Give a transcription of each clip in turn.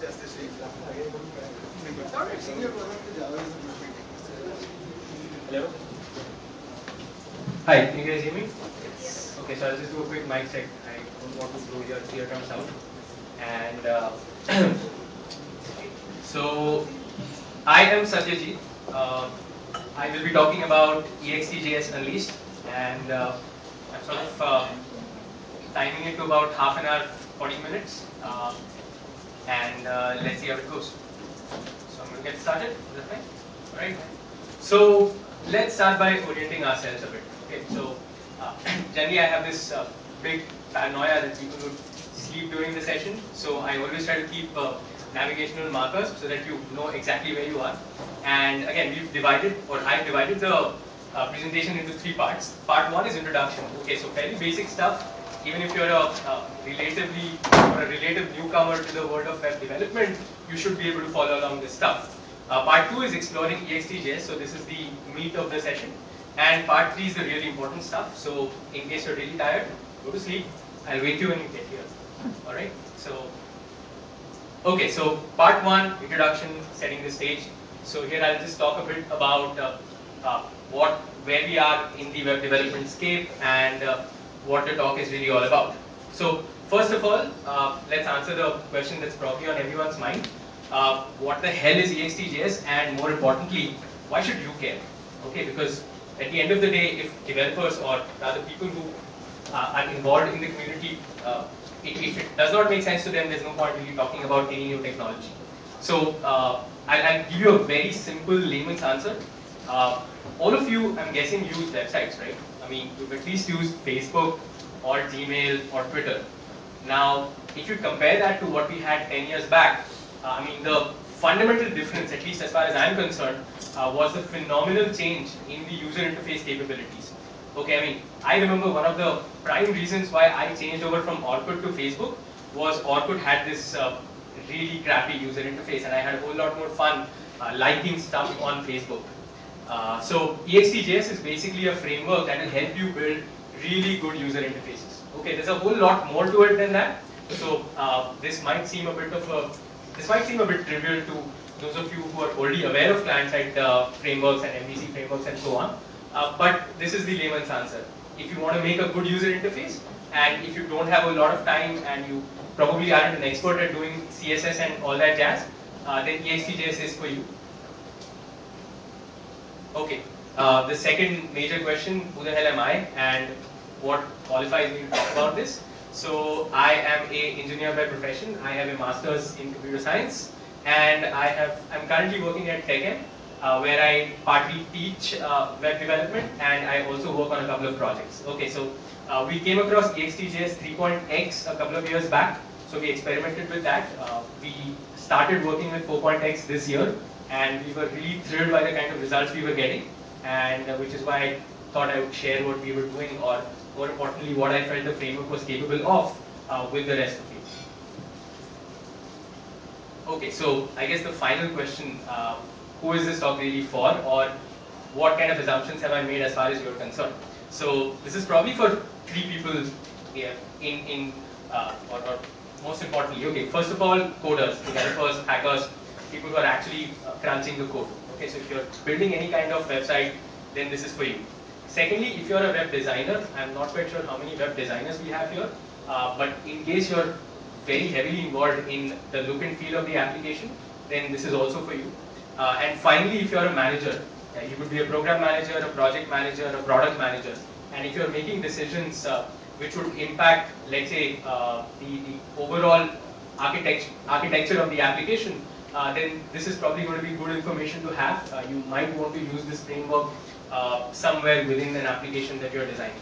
Hello? Hi, can you guys hear me? Yes. Okay, so I'll just do a quick mic check. I don't want to blow your eardrums out. And so I am Satyajit. I will be talking about EXTJS Unleashed, and I'm sort of timing it to about half an hour, 40 minutes, and let's see how it goes. So I'm going to get started. Is that fine? All right. So let's start by orienting ourselves a bit. Okay. So generally, I have this big paranoia that people would sleep during the session. So I always try to keep navigational markers so that you know exactly where you are. And again, I've divided the presentation into three parts. Part one is introduction. Okay, so fairly basic stuff. Even if you're a relative newcomer to the world of web development, you should be able to follow along this stuff. Part two is exploring EXTJS. So this is the meat of the session. And part three is the really important stuff. So in case you're really tired, go to sleep. I'll wake you when you get here. All right. Okay, so part one, introduction, setting the stage. So here I'll just talk a bit about where we are in the web development scape and what the talk is really all about. So first of all, let's answer the question that's probably on everyone's mind. What the hell is EXTJS, and more importantly, why should you care? Okay, because at the end of the day, if developers or rather people who are involved in the community, if it does not make sense to them, there's no point really talking about any new technology. So I'll give you a very simple layman's answer. All of you, I'm guessing, use websites, right? I mean, you've at least used Facebook or Gmail or Twitter. Now, if you compare that to what we had 10 years back, I mean, the fundamental difference, at least as far as I'm concerned, was the phenomenal change in the user interface capabilities. Okay, I mean, I remember one of the prime reasons why I changed over from Orkut to Facebook was Orkut had this really crappy user interface, and I had a whole lot more fun liking stuff on Facebook. So EXTJS is basically a framework that will help you build really good user interfaces. Okay, there's a whole lot more to it than that. So this might seem a bit trivial to those of you who are already aware of client-side frameworks and MVC frameworks and so on. But this is the layman's answer. If you want to make a good user interface, and if you don't have a lot of time and you probably aren't an expert at doing CSS and all that jazz, then EXTJS is for you. Okay, the second major question, who the hell am I and what qualifies me to talk about this? So I am an engineer by profession. I have a master's in computer science, and I'm currently working at TechM, where I partly teach web development, and I also work on a couple of projects. Okay, so we came across EXTJS 3.x a couple of years back, so we experimented with that. We started working with 4.x this year, and we were really thrilled by the kind of results we were getting, and which is why I thought I would share what we were doing, or more importantly, what I felt the framework was capable of with the rest of you. Okay, so I guess the final question, who is this talk really for, or what kind of assumptions have I made as far as you're concerned? So this is probably for three people here or most importantly, okay, first of all, coders, developers, hackers, people who are actually crunching the code. Okay, so if you're building any kind of website, then this is for you. Secondly, if you're a web designer, I'm not quite sure how many web designers we have here, but in case you're very heavily involved in the look and feel of the application, then this is also for you. And finally, if you're a manager, you could be a program manager, a project manager, a product manager, and if you're making decisions which would impact, let's say, the overall architecture of the application, then this is probably going to be good information to have. You might want to use this framework somewhere within an application that you're designing.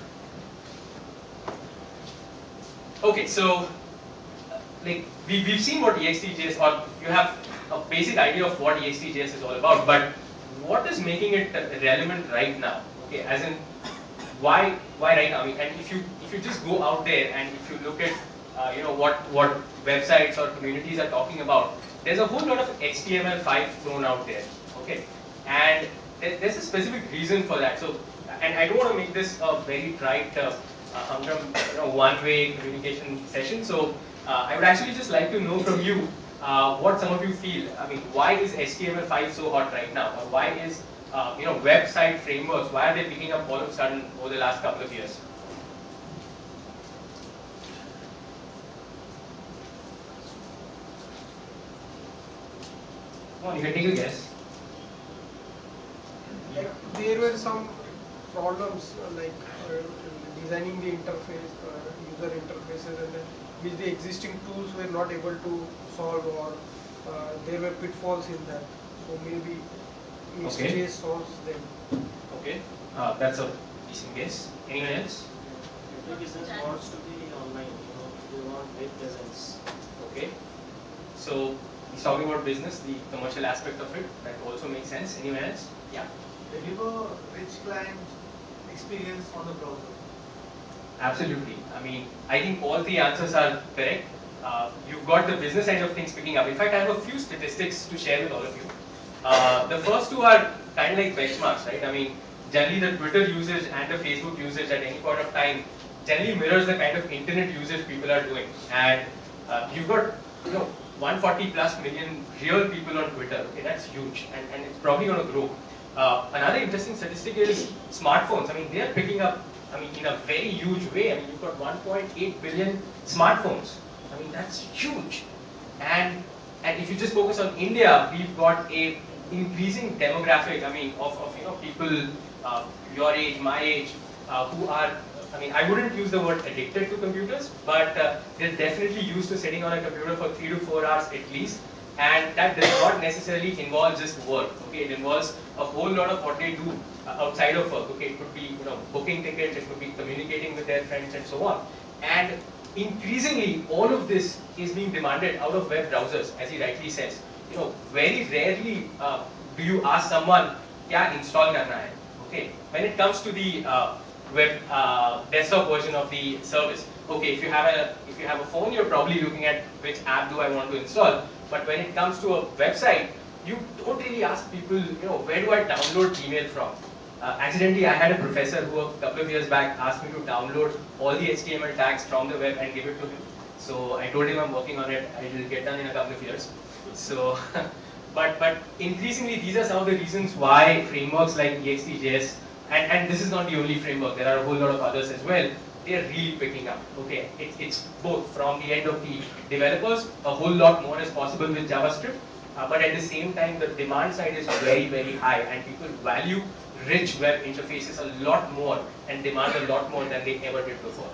Okay, so like we've seen what EXTJS, or you have a basic idea of what EXTJS is all about, but what is making it relevant right now? Okay, as in why right now? I mean, and if you just go out there and if you look at what websites or communities are talking about, there's a whole lot of HTML5 thrown out there. Okay, and there's a specific reason for that. So, and I don't want to make this a very trite humdrum, one-way communication session. So I would actually just like to know from you, what some of you feel. I mean, why is HTML5 so hot right now, or why is website frameworks, why are they picking up all of a sudden over the last couple of years? Come on, you can take a guess. Like there were some problems designing the interface, user interfaces, and which the existing tools were not able to solve, or there were pitfalls in that. So maybe HTML solves them. Okay, that's a decent guess. Anyone else? Every business wants to be online, they want web presence. Okay, so he's talking about business, the commercial aspect of it. That also makes sense. Anyone else? Yeah. They give a rich client experience on the browser. Absolutely. I mean, I think all three answers are correct. You've got the business end of things picking up. In fact, I have a few statistics to share with all of you. The first two are kind of like benchmarks, right? I mean, generally the Twitter usage and the Facebook usage at any point of time generally mirrors the kind of internet usage people are doing. And you've got 140 plus million real people on Twitter. Okay, that's huge, and it's probably going to grow. Another interesting statistic is smartphones. I mean, they are picking up, I mean, in a very huge way. I mean, you've got 1.8 billion smartphones. I mean, that's huge. And if you just focus on India, we've got a increasing demographic. I mean, of people your age, my age, who are. I mean, I wouldn't use the word addicted to computers, but they're definitely used to sitting on a computer for 3 to 4 hours at least. And that does not necessarily involve just work. Okay, it involves a whole lot of what they do outside of work. Okay, it could be booking tickets, it could be communicating with their friends, and so on. And increasingly, all of this is being demanded out of web browsers, as he rightly says. Very rarely do you ask someone, "Kya install karna hai?" Okay, when it comes to the web desktop version of the service. Okay, if you have a phone, you're probably looking at which app do I want to install. But when it comes to a website, you don't really ask people, where do I download email from? Accidentally, I had a professor who a couple of years back asked me to download all the HTML tags from the web and give it to him. So I told him I'm working on it. It will get done in a couple of years. So, but increasingly, these are some of the reasons why frameworks like EXT.js, and this is not the only framework. There are a whole lot of others as well. They are really picking up. Okay, it's both from the end of the developers. A whole lot more is possible with JavaScript, but at the same time, the demand side is very, very high, and people value rich web interfaces a lot more and demand a lot more than they ever did before.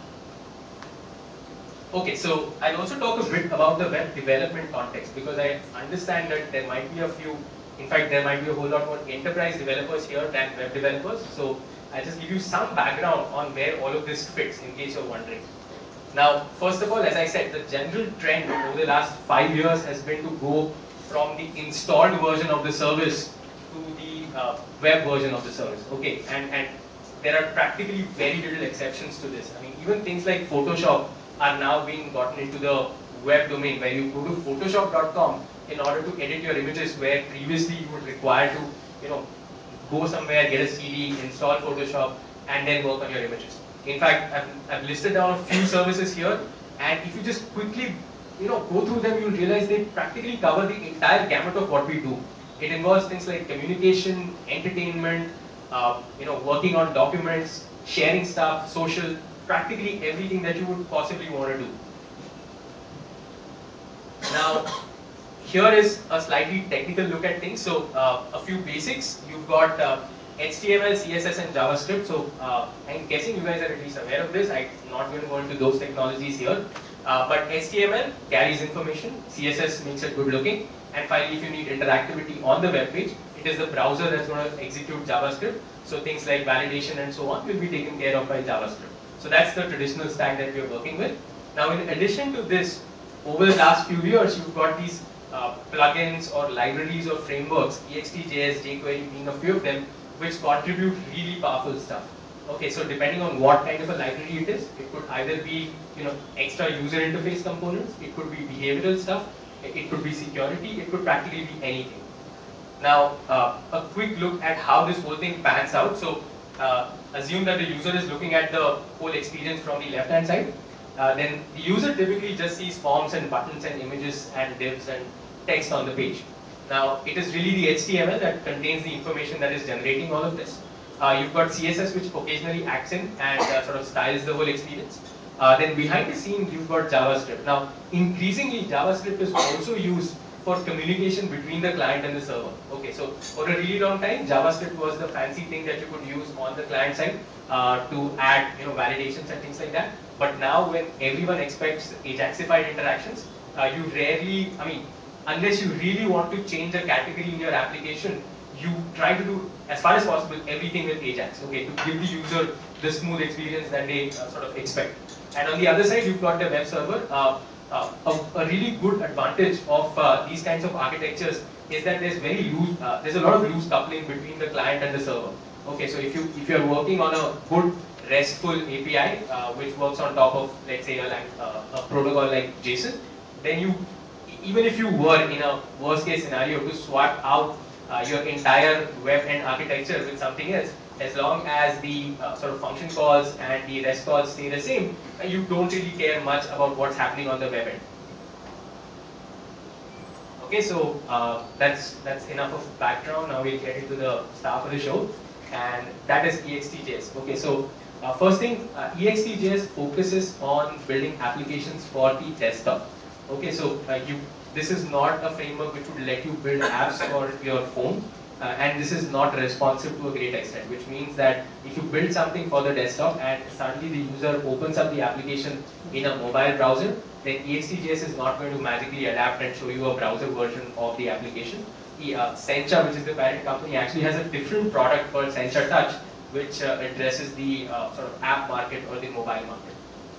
Okay, so I'll also talk a bit about the web development context, because I understand that there might be a few, in fact, there might be a whole lot more enterprise developers here than web developers. So I'll just give you some background on where all of this fits, in case you're wondering. Now, first of all, as I said, the general trend over the last 5 years has been to go from the installed version of the service to the web version of the service. Okay, and there are practically very little exceptions to this. I mean, even things like Photoshop are now being gotten into the web domain, where you go to photoshop.com in order to edit your images, where previously you would require to, go somewhere, get a CD, install Photoshop, and then work on your images. In fact, I've listed down a few services here, and if you just quickly, go through them, you'll realize they practically cover the entire gamut of what we do. It involves things like communication, entertainment, working on documents, sharing stuff, social, practically everything that you would possibly want to do. Now, here is a slightly technical look at things. So, a few basics. You've got HTML, CSS, and JavaScript. So, I'm guessing you guys are at least aware of this. I'm not going to go into those technologies here. But HTML carries information, CSS makes it good looking, and finally, if you need interactivity on the web page, it is the browser that's going to execute JavaScript. So, things like validation and so on will be taken care of by JavaScript. So, that's the traditional stack that we are working with. Now, in addition to this, over the last few years, you've got these plugins or libraries or frameworks, EXT.js, jQuery being a few of them, which contribute really powerful stuff. Okay, so depending on what kind of a library it is, it could either be extra user interface components, it could be behavioral stuff, it could be security, it could practically be anything. Now, a quick look at how this whole thing pans out. So, assume that the user is looking at the whole experience from the left-hand side. then the user typically just sees forms and buttons and images and divs and text on the page. Now, it is really the HTML that contains the information that is generating all of this. You've got CSS, which occasionally acts in and sort of styles the whole experience. Then behind the scenes, you've got JavaScript. Now, increasingly, JavaScript is also used for communication between the client and the server. Okay, so for a really long time, JavaScript was the fancy thing that you could use on the client side to add, validations and things like that. But now, when everyone expects Ajaxified interactions, you rarely, unless you really want to change a category in your application, you try to do, as far as possible, everything with Ajax, okay, to give the user the smooth experience that they sort of expect. And on the other side, you've got the web server. A really good advantage of these kinds of architectures is that there's a lot of loose coupling between the client and the server. Okay, so if you're working on a good RESTful API which works on top of, let's say, a protocol like JSON, then even if you were in a worst case scenario to swap out your entire web end architecture with something else, as long as the sort of function calls and the REST calls stay the same, you don't really care much about what's happening on the web end. Okay, so that's enough of background. Now we'll get into the star of the show, and that is EXTJS. Okay, so first thing, EXTJS focuses on building applications for the desktop. Okay, so this is not a framework which would let you build apps for your phone. And this is not responsive to a great extent, which means that if you build something for the desktop and suddenly the user opens up the application in a mobile browser, then EXTJS is not going to magically adapt and show you a browser version of the application. Sencha, which is the parent company, actually has a different product called Sencha Touch, which addresses the sort of app market or the mobile market.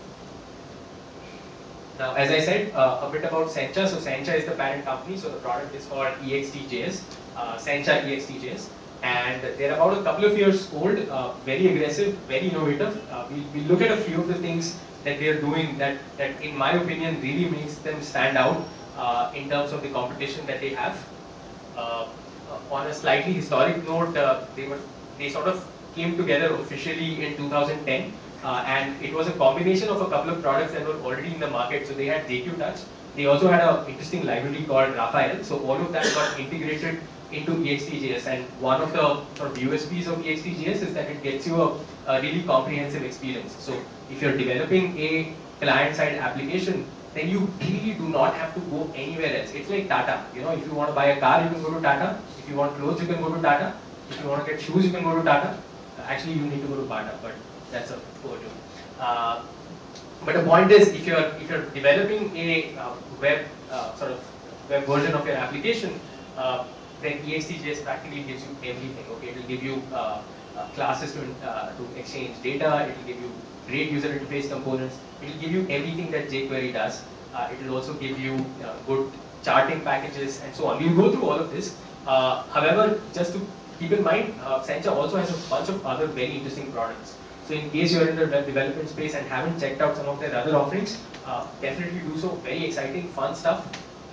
Now, as I said, a bit about Sencha. So Sencha is the parent company, so the product is called EXTJS, Sencha EXTJS. And they're about a couple of years old, very aggressive, very innovative. We'll look at a few of the things that they're doing that in my opinion, really makes them stand out in terms of the competition that they have. On a slightly historic note, they sort of came together officially in 2010. And it was a combination of a couple of products that were already in the market. So they had JQ Touch. They also had an interesting library called Raphael. So all of that got integrated into EXTJS. And one of the sort of USPs of EXTJS is that it gets you a really comprehensive experience. So if you're developing a client-side application, then you really do not have to go anywhere else. It's like Tata. If you want to buy a car, you can go to Tata. If you want clothes, you can go to Tata. If you want to get shoes, you can go to Tata. Actually, you need to go to Bata, but that's a poor joke. But the point is, if you're developing a web sort of web version of your application, then EXTJS practically gives you everything. Okay, it will give you classes to exchange data. It will give you great user interface components. It will give you everything that jQuery does. It will also give you good charting packages and so on. We'll go through all of this. However, just to keep in mind, Sencha also has a bunch of other very interesting products. So in case you're in the web development space and haven't checked out some of their other offerings, definitely do so. Very exciting, fun stuff.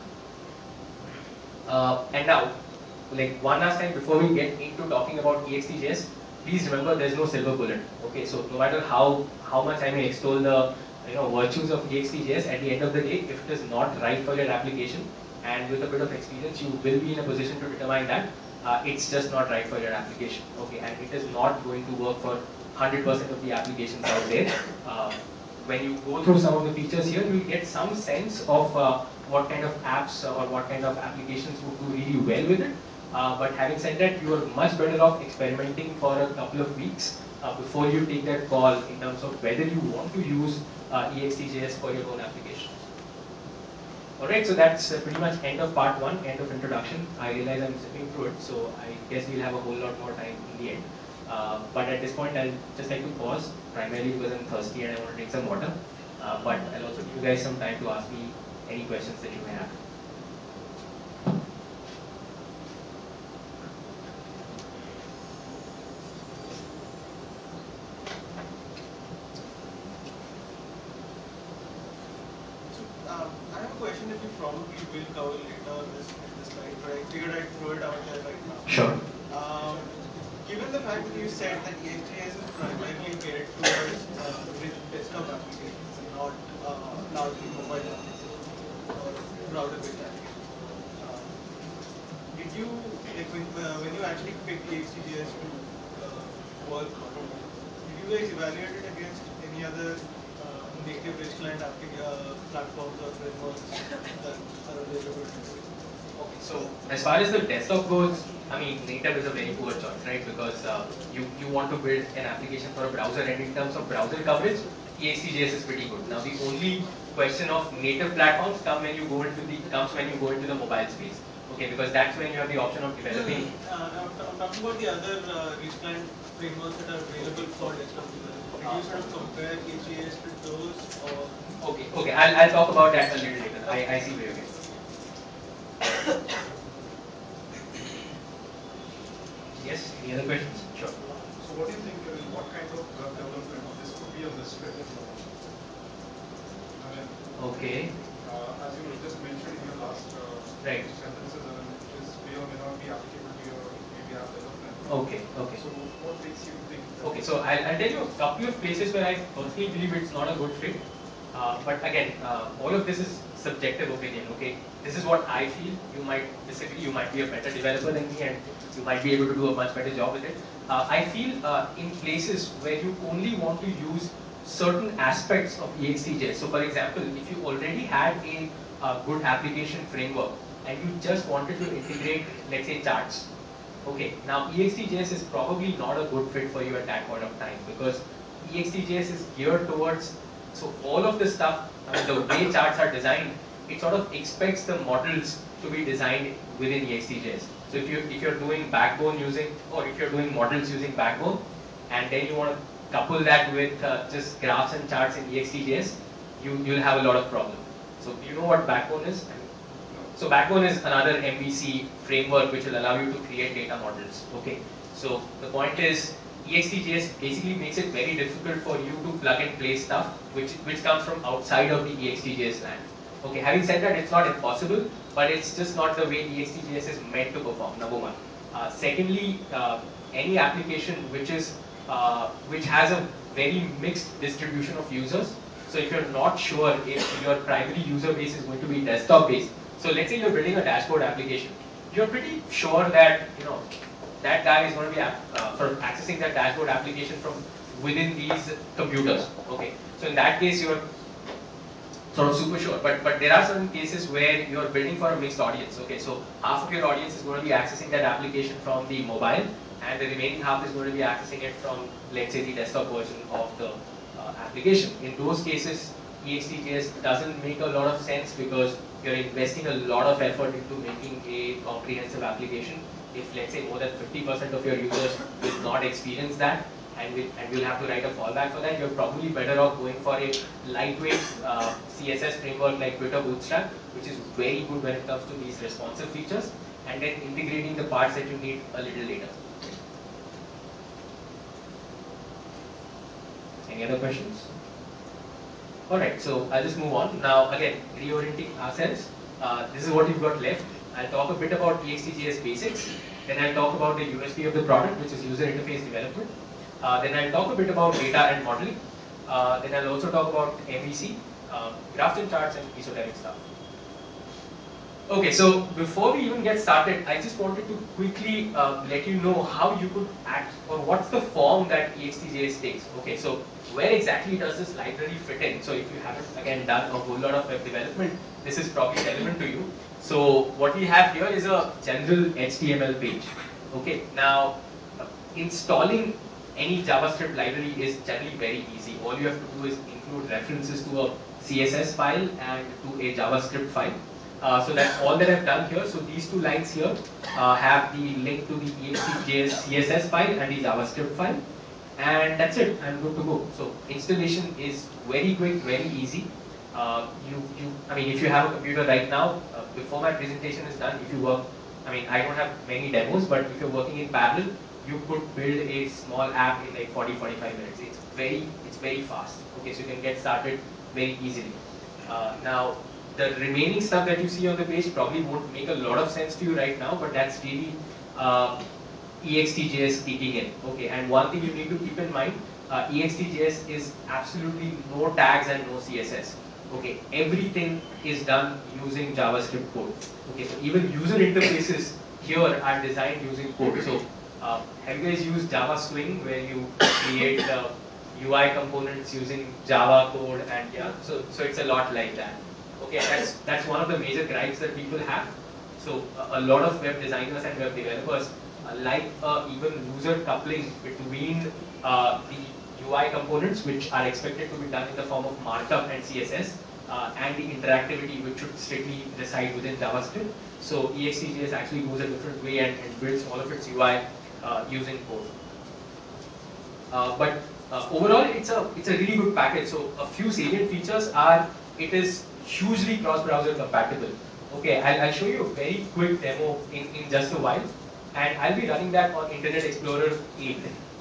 And now, like one last time before we get into talking about EXTJS, please remember there's no silver bullet. Okay, so no matter how much I may extol the virtues of EXTJS, at the end of the day, if it is not right for your application, and with a bit of experience, you will be in a position to determine that it's just not right for your application. Okay, and it is not going to work for 100% of the applications out there. When you go through some of the features here, you will get some sense of what kind of apps or what kind of applications would do really well with it. But having said that, you are much better off experimenting for a couple of weeks before you take that call in terms of whether you want to use EXTJS for your own application. Alright, so that's pretty much end of part one, end of introduction. I realize I'm zipping through it, so I guess we'll have a whole lot more time in the end. But at this point, I'll just like to pause, primarily because I'm thirsty and I want to drink some water. But I'll also give you guys some time to ask me any questions that you may have. I have a question that you probably will cover later in this slide, but I figured I'd throw it out there right now. Sure. Given the fact that you said that EXTJS is primarily geared towards rich desktop applications and not largely mobile applications or browser-based applications. Uh, did you like when you actually picked EXTJS to work on? Did you guys evaluate it against any other native REST client platforms or frameworks that are available today? Okay, so as far as the desktop goes, I mean, native is a very poor choice, right? Because you want to build an application for a browser, and in terms of browser coverage, EXTJS is pretty good. Now, the only question of native platforms comes when you go into the mobile space. Okay, because that's when you have the option of developing. I'm talking about the other REST client frameworks that are available for desktop development. Did you sort of compare EXTJS with those, or? Okay, I'll talk about that a little later. I see where you're getting. Yes, any other questions? Sure. So what do you think, what kind of web development this could be on the strip? I mean, Okay. as you just mentioned in your last Right. sentences, this may or may not be applicable to your maybe app development. Okay. So what makes you think that? Okay, so I'll tell you a couple of places where I personally believe it's not a good fit. But again, all of this is subjective opinion, okay? This is what I feel. You might disagree, you might be a better developer than me, and you might be able to do a much better job with it. I feel in places where you only want to use certain aspects of EXTJS. So for example, if you already had a good application framework and you just wanted to integrate, let's say, charts. Okay, now EXTJS is probably not a good fit for you at that point of time, because EXTJS is geared towards, so all of this stuff, I mean, the way charts are designed, it sort of expects the models to be designed within EXTJS. So if you're doing Backbone using, or if you're doing models using Backbone, and then you want to couple that with just graphs and charts in EXTJS, you'll have a lot of problem. So you know what Backbone is? So Backbone is another MVC framework which will allow you to create data models. Okay. So the point is, EXTJS basically makes it very difficult for you to plug and play stuff which comes from outside of the EXTJS land. Okay. Having said that, it's not impossible, but it's just not the way EXTJS is meant to perform. Number one. Secondly, any application which has a very mixed distribution of users. So if you're not sure if your primary user base is going to be desktop based, so let's say you're building a dashboard application, you're pretty sure that that guy is going to be sort of accessing that dashboard application from within these computers. Okay, so in that case you're sort of super sure. But there are certain cases where you're building for a mixed audience. Okay, so half of your audience is going to be accessing that application from the mobile, and the remaining half is going to be accessing it from, let's say, the desktop version of the application. In those cases, EXTJS doesn't make a lot of sense, because you're investing a lot of effort into making a comprehensive application. If, let's say, more than 50% of your users will not experience that, and we'll have to write a fallback for that, you're probably better off going for a lightweight CSS framework like Twitter Bootstrap, which is very good when it comes to these responsive features, and then integrating the parts that you need a little later. Any other questions? Alright, so I'll just move on. Now again, reorienting ourselves, this is what we've got left. I'll talk a bit about EXTJS basics, then I'll talk about the USP of the product, which is user interface development. Then I'll talk a bit about data and modeling. Then I'll also talk about MVC, graphs and charts, and esoteric stuff. Okay, so before we even get started, I just wanted to quickly let you know how you could act, or what's the form that EXTJS takes. Okay, so where exactly does this library fit in? So if you haven't, again, done a whole lot of web development, this is probably relevant to you. So what we have here is a general HTML page. Okay, now installing any JavaScript library is generally very easy. All you have to do is include references to a CSS file and to a JavaScript file. So that's all that I've done here. So these two lines here have the link to the EXTJS CSS file and the JavaScript file. And that's it, I'm good to go. So installation is very quick, very easy. I mean, if you have a computer right now, before my presentation is done, if you work, I mean, I don't have many demos, but if you're working in parallel, you could build a small app in like 40-45 minutes. It's very fast. Okay, so you can get started very easily. Now, the remaining stuff that you see on the page probably won't make a lot of sense to you right now, but that's really EXTJS kicking in. Okay, and one thing you need to keep in mind, EXTJS is absolutely no tags and no CSS. Okay, everything is done using JavaScript code. Okay, so even user interfaces here are designed using code. So have you guys used Java Swing, where you create UI components using Java code, and yeah, so it's a lot like that. Okay, that's one of the major gripes that people have. So a lot of web designers and web developers like even user coupling between the UI components, which are expected to be done in the form of markup and CSS, and the interactivity, which should strictly reside within JavaScript. So EXTJS actually goes a different way and builds all of its UI using code. But overall, it's a really good package. So a few salient features are it is hugely cross-browser compatible. Okay, I'll show you a very quick demo in just a while, and I'll be running that on Internet Explorer 8.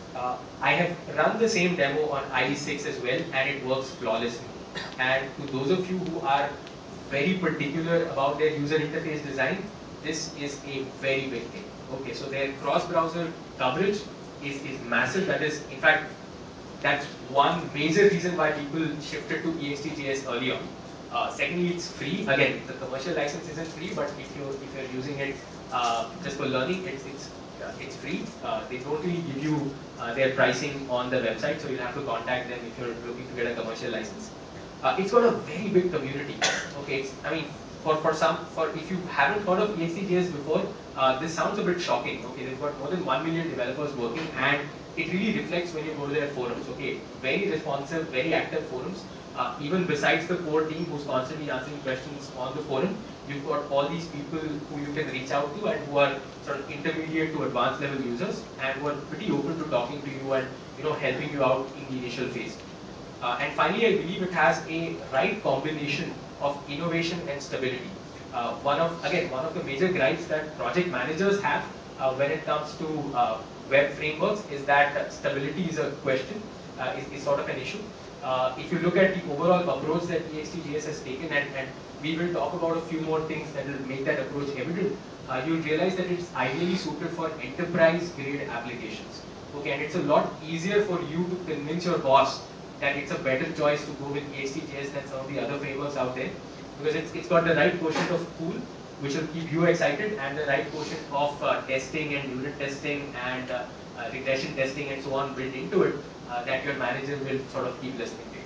I have run the same demo on IE6 as well, and it works flawlessly. And to those of you who are very particular about their user interface design, this is a very big thing. Okay, so their cross-browser coverage is massive. That is, in fact, that's one major reason why people shifted to EXTJS early on. Secondly, it's free. Again, the commercial license isn't free, but if you're using it just for learning, it's free. They don't really give you their pricing on the website, so you'll have to contact them if you're looking to get a commercial license. It's got a very big community. Okay, I mean, for if you haven't heard of EXTJS before, this sounds a bit shocking. Okay, they've got more than 1 million developers working, and it really reflects when you go to their forums. Okay, very responsive, very active forums. Even besides the core team who's constantly answering questions on the forum, you've got all these people who you can reach out to and who are sort of intermediate to advanced level users and who are pretty open to talking to you and helping you out in the initial phase. And finally, I believe it has a right combination of innovation and stability. One of the major gripes that project managers have when it comes to web frameworks is that stability is a question, is sort of an issue. If you look at the overall approach that EXTJS has taken, and we will talk about a few more things that will make that approach evident, you'll realize that it's ideally suited for enterprise-grade applications. Okay, and it's a lot easier for you to convince your boss that it's a better choice to go with EXTJS than some of the other frameworks out there, because it's got the right quotient of cool, which will keep you excited, and the right quotient of testing and unit testing and regression testing and so on built into it, that your manager will sort of keep listening to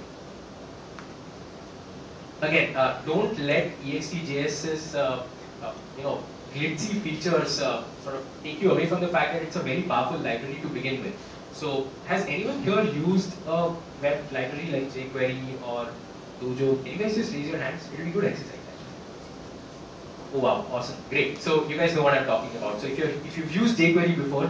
you. Again, don't let EXTJS's glitzy features sort of take you away from the fact that it's a very powerful library to begin with. So, has anyone here used a web library like jQuery or Dojo? Can you guys just raise your hands? It will be good exercise. Oh wow, awesome, great. So you guys know what I'm talking about. So if you've used jQuery before,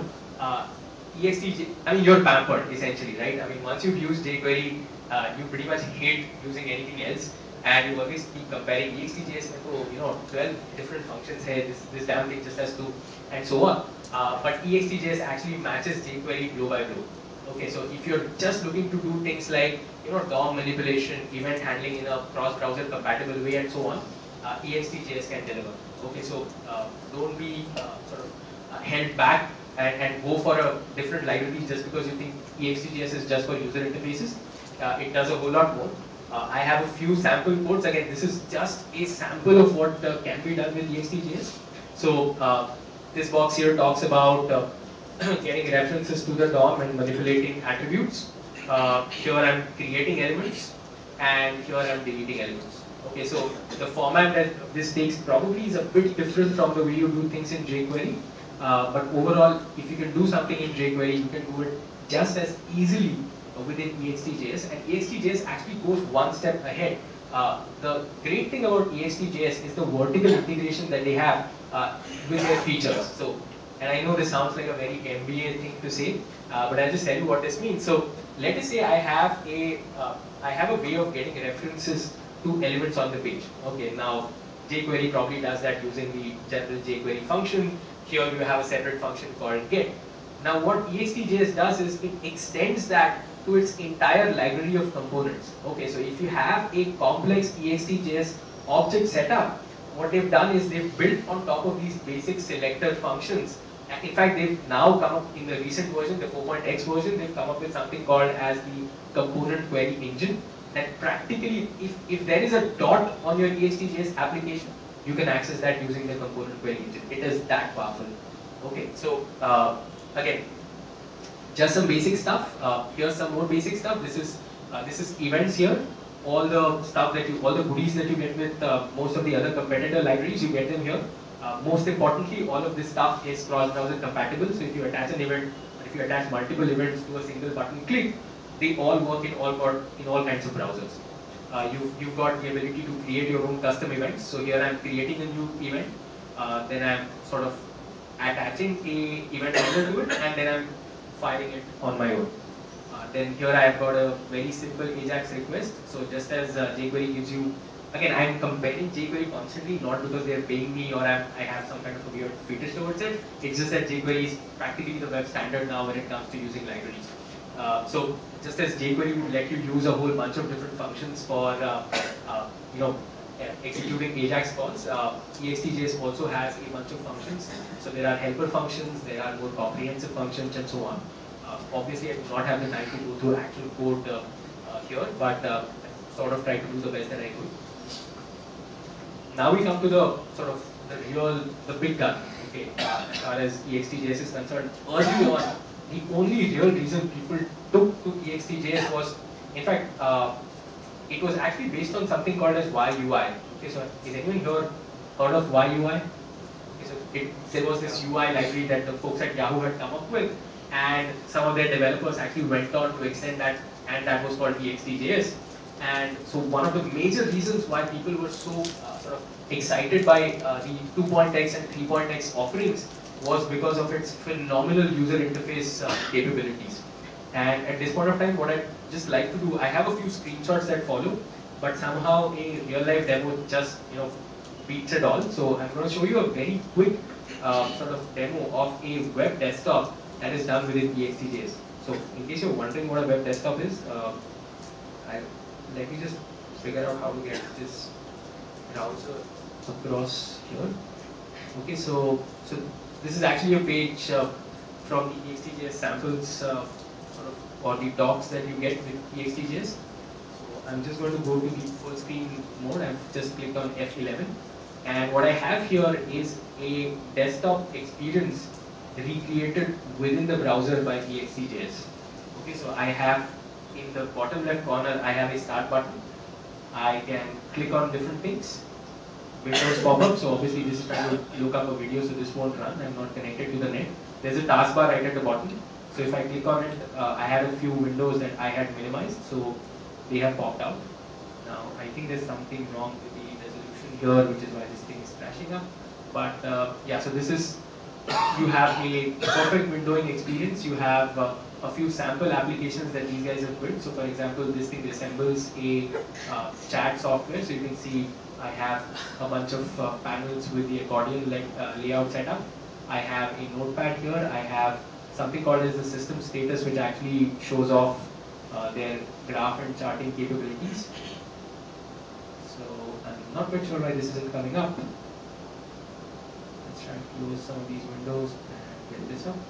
you're pampered essentially, right? I mean, once you've used jQuery, you pretty much hate using anything else, and you always keep comparing EXTJS with 12 different functions here. This damn thing just has 2, and so on. But EXTJS actually matches jQuery blow by blow. Okay, so if you're just looking to do things like DOM manipulation, event handling in a cross-browser compatible way, and so on, EXTJS can deliver. Okay, so don't be sort of held back and go for a different library just because you think EXTJS is just for user interfaces. It does a whole lot more. I have a few sample codes. Again, this is just a sample of what can be done with EXTJS. So this box here talks about getting references to the DOM and manipulating attributes. Here I'm creating elements, and here I'm deleting elements. Okay, so the format that this takes probably is a bit different from the way you do things in jQuery. But overall, if you can do something in jQuery, you can do it just as easily within EXTJS. And EXTJS actually goes one step ahead. The great thing about EXTJS is the vertical integration that they have with their features. So, and I know this sounds like a very MBA thing to say, but I'll just tell you what this means. So, let us say I have a way of getting references to elements on the page. Okay, now jQuery probably does that using the general jQuery function. Here you have a separate function called get. Now what EXTJS does is it extends that to its entire library of components. Okay, so if you have a complex EXTJS object setup, what they've done is they've built on top of these basic selector functions. And in fact, they've now come up in the recent version, the 4.x version, they've come up with something called as the component query engine. that practically, if there is a dot on your EXTJS application, you can access that using the component query engine. It is that powerful. Okay, so again, just some basic stuff. Here's some more basic stuff. This is events here. All the stuff that all the goodies that you get with most of the other competitor libraries, you get them here. Most importantly, all of this stuff is cross-browser compatible. So if you attach an event, or if you attach multiple events to a single button click, they all work in all kinds of browsers. You've got the ability to create your own custom events. So here I'm creating a new event. Then I'm sort of attaching a event handler to it, and then I'm firing it on my own. Then here I've got a very simple AJAX request. So just as jQuery gives you, again, I'm comparing jQuery constantly, not because they're paying me or I have some kind of a weird fetish towards it. It's just that jQuery is practically the web standard now when it comes to using libraries. So just as jQuery would let you use a whole bunch of different functions for you know, executing AJAX calls, EXTJS also has a bunch of functions. So there are helper functions, there are more comprehensive functions, and so on. Obviously, I do not have the time to go through actual code here, but sort of try to do the best that I could. Now we come to the sort of the big gun. Okay, as far as EXTJS is concerned, early on, the only real reason people took to EXTJS was, in fact, it was actually based on something called as YUI. Okay, so is anyone here heard of YUI? Okay, so there was this UI library that the folks at Yahoo had come up with, and some of their developers actually went on to extend that, and that was called EXTJS. And so one of the major reasons why people were so sort of excited by the 2.x and 3.x offerings was because of its phenomenal user interface capabilities. And at this point of time, what I'd just like to do, I have a few screenshots that follow, but somehow a real life demo just beats it all. So I'm going to show you a very quick sort of demo of a web desktop that is done within EXTJS. So in case you're wondering what a web desktop is, let me just figure out how to get this browser across here. Okay, so this is actually a page from the EXTJS samples sort of, or the docs that you get with EXTJS. So I'm just going to go to the full screen mode. I've just clicked on F11, and what I have here is a desktop experience recreated within the browser by EXTJS. Okay, so I have in the bottom left corner, I have a start button. I can click on different things. Windows pop up, so obviously this is trying to look up a video, so this won't run. I'm not connected to the net. There's a taskbar right at the bottom. So if I click on it, I had a few windows that I had minimized, so they have popped out. Now, I think there's something wrong with the resolution here, which is why this thing is crashing up. But yeah, so this is, you have a perfect windowing experience. You have a few sample applications that these guys have built. So for example, this thing resembles a chat software. So you can see I have a bunch of panels with the accordion layout setup. I have a notepad here. I have something called as the system status, which actually shows off their graph and charting capabilities. So I'm not quite sure why this isn't coming up. Let's try and close some of these windows and get this up.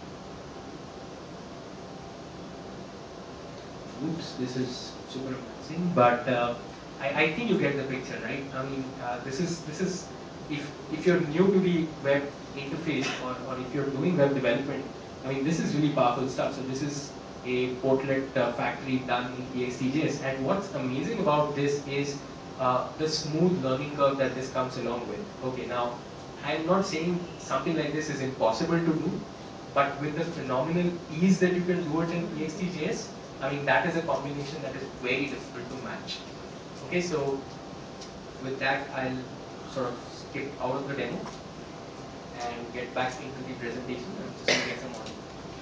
Oops, this is super amazing, but I think you get the picture, right? I mean, this is if you're new to the web interface or if you're doing web development, I mean, this is really powerful stuff. So this is a portlet factory done in EXTJS, and what's amazing about this is the smooth learning curve that this comes along with. Okay, now I'm not saying something like this is impossible to do, but with the phenomenal ease that you can do it in EXTJS, I mean, that is a combination that is very difficult to match. Okay, so with that, I'll sort of skip out of the demo and get back into the presentation. I'm just going to get some audio.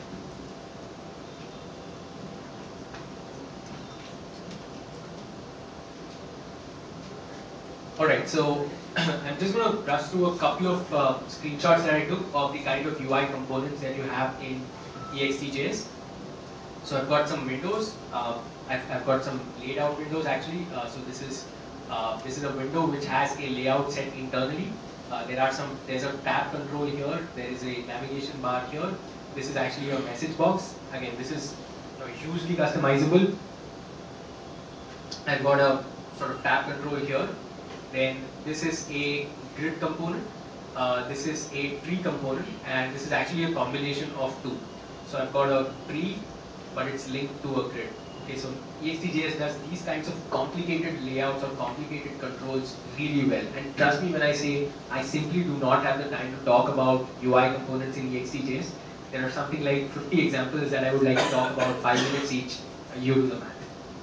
Alright, so I'm just going to brush through a couple of screenshots that I took of the kind of UI components that you have in EXTJS. So I've got some windows. I've got some laid out windows actually. So this is a window which has a layout set internally. There's a tab control here. There is a navigation bar here. This is actually a message box. Again, this is hugely customizable. I've got a sort of tab control here. Then this is a grid component. This is a tree component, and this is actually a combination of two. So I've got a tree, but it's linked to a grid. Okay, so EXTJS does these kinds of complicated layouts or complicated controls really well. And trust me when I say I simply do not have the time to talk about UI components in EXTJS. There are something like 50 examples that I would like to talk about, 5 minutes each. You do the math.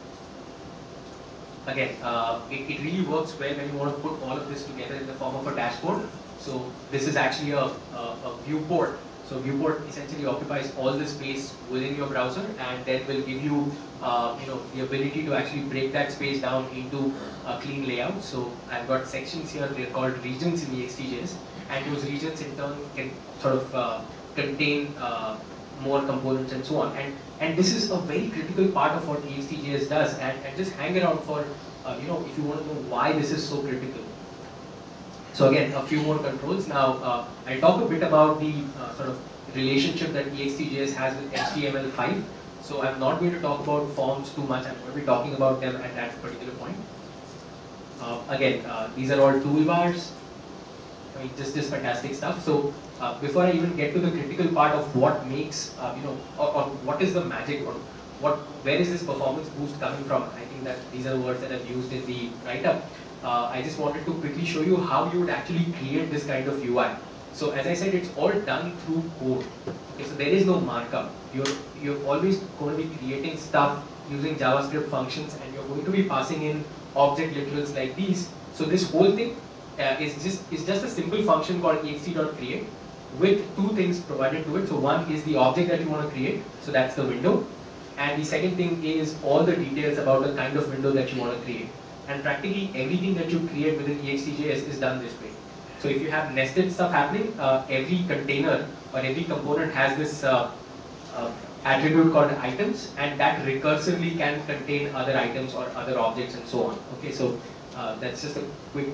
Again, it really works well when you want to put all of this together in the form of a dashboard. So this is actually a viewport. So viewport essentially occupies all the space within your browser, and then will give you, the ability to actually break that space down into a clean layout. So I've got sections here. They're called regions in EXTJS, and those regions in turn can sort of contain more components and so on. And this is a very critical part of what EXTJS does. And just hang around for, if you want to know why this is so critical. So again, a few more controls. Now, I'll talk a bit about the sort of relationship that EXTJS has with HTML5. So I'm not going to talk about forms too much. I'm going to be talking about them at that particular point. Again, these are all toolbars. I mean, just fantastic stuff. So before I even get to the critical part of what makes, or what is the magic, or where is this performance boost coming from? I think that these are the words that I've used in the write-up. I just wanted to quickly show you how you would actually create this kind of UI. So as I said, it's all done through code. Okay, so there is no markup. You're always going to be creating stuff using JavaScript functions, and you're going to be passing in object literals like these. So this whole thing is just a simple function called ext.create with two things provided to it. So one is the object that you want to create, so that's the window, and the second thing is all the details about the kind of window that you want to create. And practically everything that you create within EXTJS is done this way. So if you have nested stuff happening, every container or every component has this attribute called items, and that recursively can contain other items or other objects and so on. Okay, so that's just a quick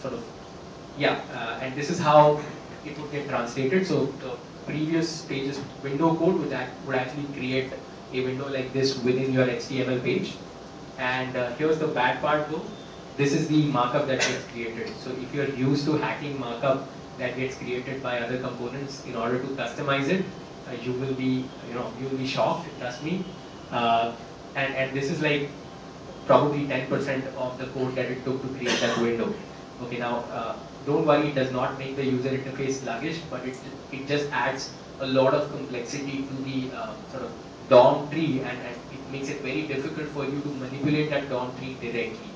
and this is how it would get translated. So the previous page is window code, which would actually create a window like this within your HTML page. And here's the bad part though. This is the markup that gets created. So if you're used to hacking markup that gets created by other components in order to customize it, you will be shocked. Trust me. And this is like probably 10% of the code that it took to create that window. Okay, now don't worry, it does not make the user interface sluggish, but it just adds a lot of complexity to the sort of DOM tree, and it makes it very difficult for you to manipulate that DOM tree directly.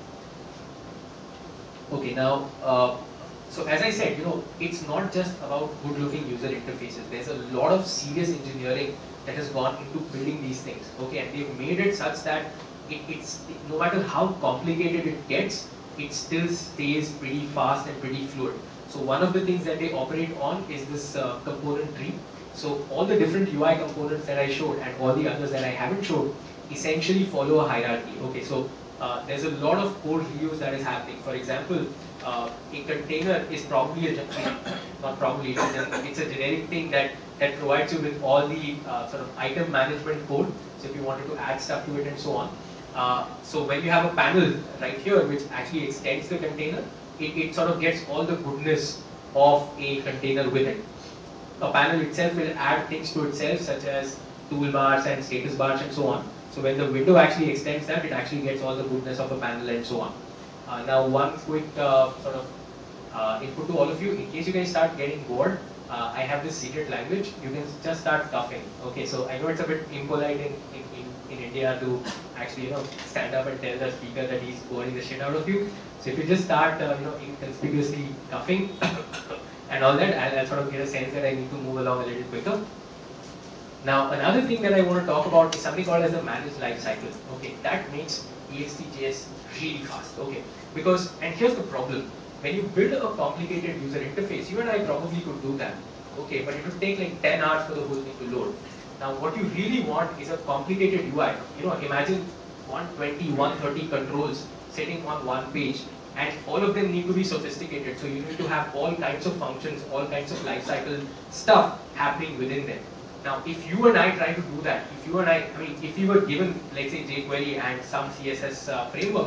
Okay, now, so as I said, it's not just about good-looking user interfaces. There's a lot of serious engineering that has gone into building these things. Okay, and they've made it such that no matter how complicated it gets, it still stays pretty fast and pretty fluid. So one of the things that they operate on is this component tree. So all the different UI components that I showed and all the others that I haven't showed essentially follow a hierarchy. Okay, so there's a lot of code reuse that is happening. For example, a container is probably not probably, it's a generic thing that provides you with all the sort of item management code. So if you wanted to add stuff to it and so on. So when you have a panel right here which actually extends the container, it sort of gets all the goodness of a container with it. A panel itself will add things to itself such as toolbars and status bars and so on. So when the window actually extends that, it actually gets all the goodness of a panel and so on. Now one quick sort of input to all of you, in case you guys start getting bored, I have this secret language. You can just start cuffing. Okay, so I know it's a bit impolite in India to actually stand up and tell the speaker that he's boring the shit out of you. So if you just start inconspicuously cuffing and all that, I'll sort of get a sense that I need to move along a little quicker. Now another thing that I want to talk about is something called as the managed lifecycle. Okay, that makes EXTJS really fast. Okay, because, and here's the problem. When you build a complicated user interface, you and I probably could do that. Okay, but it would take like 10 hours for the whole thing to load. Now what you really want is a complicated UI. Imagine 120, 130 controls sitting on one page, and all of them need to be sophisticated. So you need to have all kinds of functions, all kinds of lifecycle stuff happening within them. Now, if you and I try to do that, if we were given, let's say, jQuery and some CSS frameworks,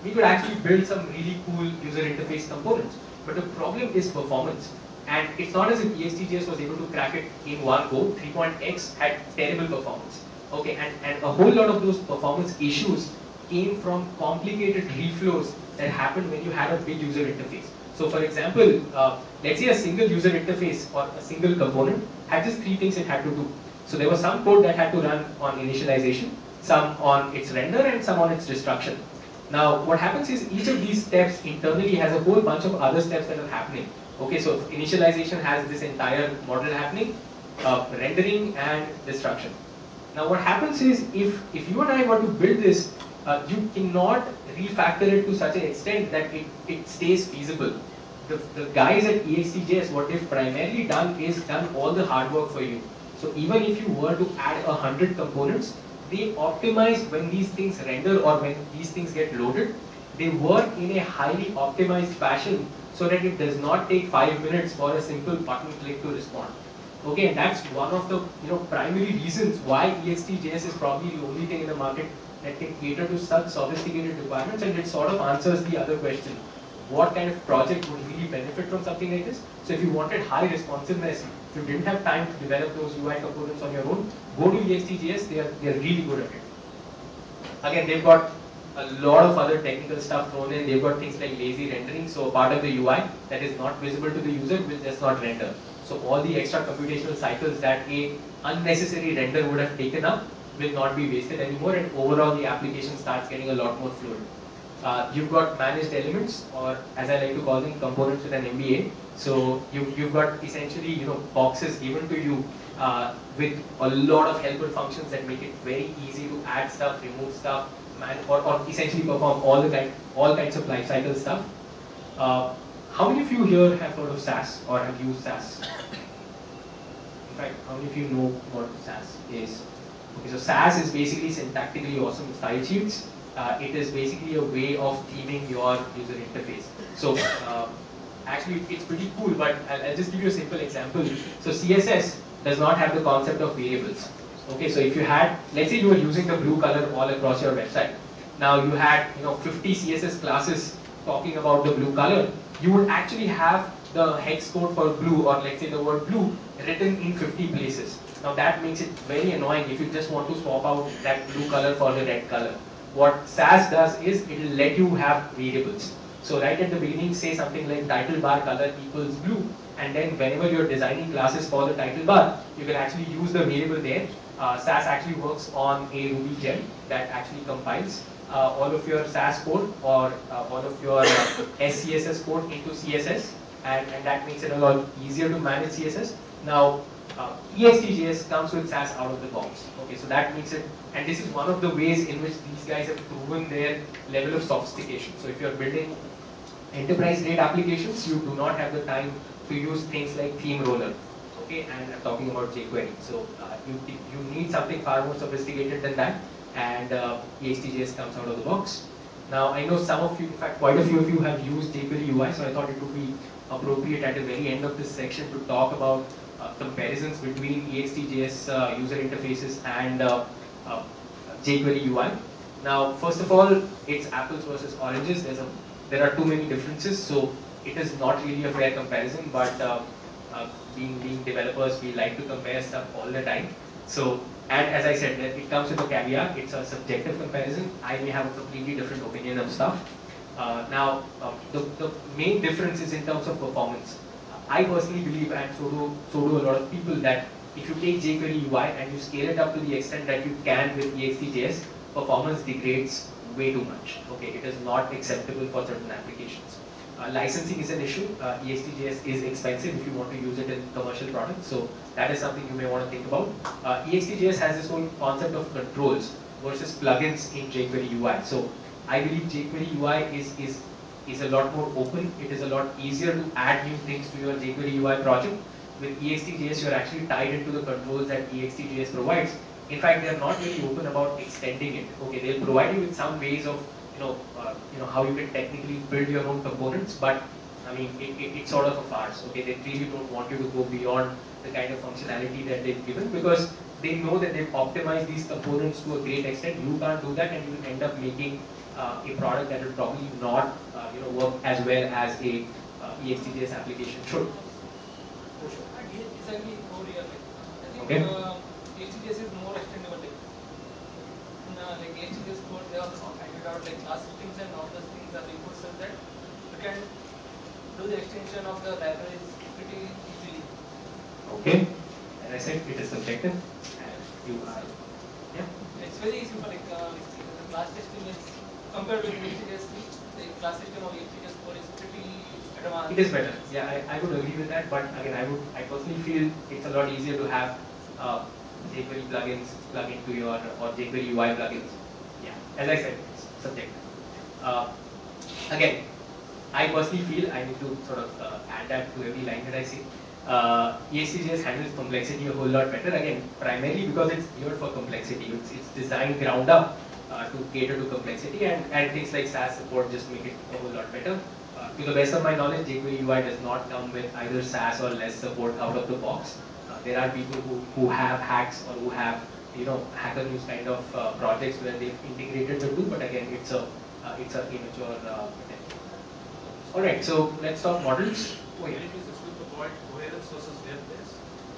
we could actually build some really cool user interface components. But the problem is performance. And it's not as if EXTJS was able to crack it in one go. 3.x had terrible performance. Okay, and a whole lot of those performance issues came from complicated reflows that happened when you had a big user interface. So for example, let's say a single user interface or a single component had just three things it had to do. So there was some code that had to run on initialization, some on its render, and some on its destruction. Now what happens is each of these steps internally has a whole bunch of other steps that are happening. Okay, so initialization has this entire model happening, rendering and destruction. Now what happens is if you and I want to build this, you cannot refactor it to such an extent that it stays feasible. The guys at EXTJS, what they've primarily done is done all the hard work for you. So even if you were to add 100 components, they optimize when these things render or when these things get loaded. They work in a highly optimized fashion so that it does not take 5 minutes for a simple button click to respond. Okay, and that's one of the primary reasons why EXTJS is probably the only thing in the market that can cater to such sophisticated requirements, and it sort of answers the other question. What kind of project would really benefit from something like this? So if you wanted high responsiveness, if you didn't have time to develop those UI components on your own, go to EXTJS, they're really good at it. Again, they've got a lot of other technical stuff thrown in. They've got things like lazy rendering, so a part of the UI that is not visible to the user will just not render. So all the extra computational cycles that a unnecessary render would have taken up will not be wasted anymore, and overall the application starts getting a lot more fluid. You've got managed elements, or as I like to call them, components with an MBA. So you've got essentially boxes given to you with a lot of helper functions that make it very easy to add stuff, remove stuff, or essentially perform all kinds of lifecycle stuff. How many of you here have heard of SAS or have used SAS? In fact, how many of you know what SAS is? Okay, so SAS is basically syntactically awesome style sheets. It is basically a way of theming your user interface. So actually it's pretty cool, but I'll just give you a simple example. So CSS does not have the concept of variables. Okay, so if you had, let's say you were using the blue color all across your website. Now you had 50 CSS classes talking about the blue color. You would actually have the hex code for blue, or let's say the word blue, written in 50 places. Now that makes it very annoying if you just want to swap out that blue color for the red color. What SAS does is it will let you have variables. So right at the beginning, say something like title bar color equals blue, and then whenever you're designing classes for the title bar, you can actually use the variable there. SAS actually works on a Ruby gem that actually compiles all of your SAS code or all of your SCSS code into CSS, and that makes it a lot easier to manage CSS. Now, EXTJS comes with SAS out of the box. Okay, so that makes it, and this is one of the ways in which these guys have proven their level of sophistication. So if you're building enterprise-grade applications, you do not have the time to use things like theme roller. Okay, and I'm talking about jQuery. So you need something far more sophisticated than that, and EXTJS comes out of the box. Now I know some of you, in fact quite a few of you have used jQuery UI, so I thought it would be appropriate at the very end of this section to talk about comparisons between EXTJS user interfaces and jQuery UI. Now, first of all, it's apples versus oranges. There are too many differences, so it is not really a fair comparison. But being developers, we like to compare stuff all the time. So, and as I said, it comes with a caveat. It's a subjective comparison. I may have a completely different opinion of stuff. Now, the main difference is in terms of performance. I personally believe, and so do a lot of people, that if you take jQuery UI and you scale it up to the extent that you can with EXTJS, performance degrades way too much. Okay, it is not acceptable for certain applications. Licensing is an issue. EXTJS is expensive if you want to use it in commercial products, so that is something you may want to think about. EXTJS has this whole concept of controls versus plugins in jQuery UI. So I believe jQuery UI is a lot more open. It is a lot easier to add new things to your jQuery UI project. With EXTJS, you're actually tied into the controls that EXTJS provides. In fact, they're not really open about extending it. Okay, they'll provide you with some ways of how you can technically build your own components, but I mean, it's sort of a farce. Okay, they really don't want you to go beyond the kind of functionality that they've given because they know that they've optimized these components to a great extent. You can't do that, and you will end up making a product that will probably not work as well as a EXTJS application should. I disagree more here. I think Okay. HTTPS is more extendable. Like HTTPS code, they are handed out like class strings and all those things are input such that you can do the extension of the libraries pretty easily. Okay. As I said, it is subjective, and you are. Yeah. It's very easy for like the class testing is compared with HTTPS, the class system of HTTPS code is pretty advanced. It is better. Yeah, I would agree with that. But again, I personally feel it's a lot easier to have jQuery plugins plug into your or jQuery UI plugins. Yeah, as I said, it's subjective. Again, I personally feel I need to sort of add that to every line that I say. EXTJS handles complexity a whole lot better. Again, primarily because it's geared for complexity. It's designed ground up to cater to complexity, and things like SAS support just make it a whole lot better. To the best of my knowledge, jQuery UI does not come with either SAS or less support out of the box. There are people who have hacks or who have Hacker News kind of projects where they've integrated the two, but again, it's a immature attempt. All right, so let's talk models. Oh, yeah. Can you please explain the point coherence versus web-based?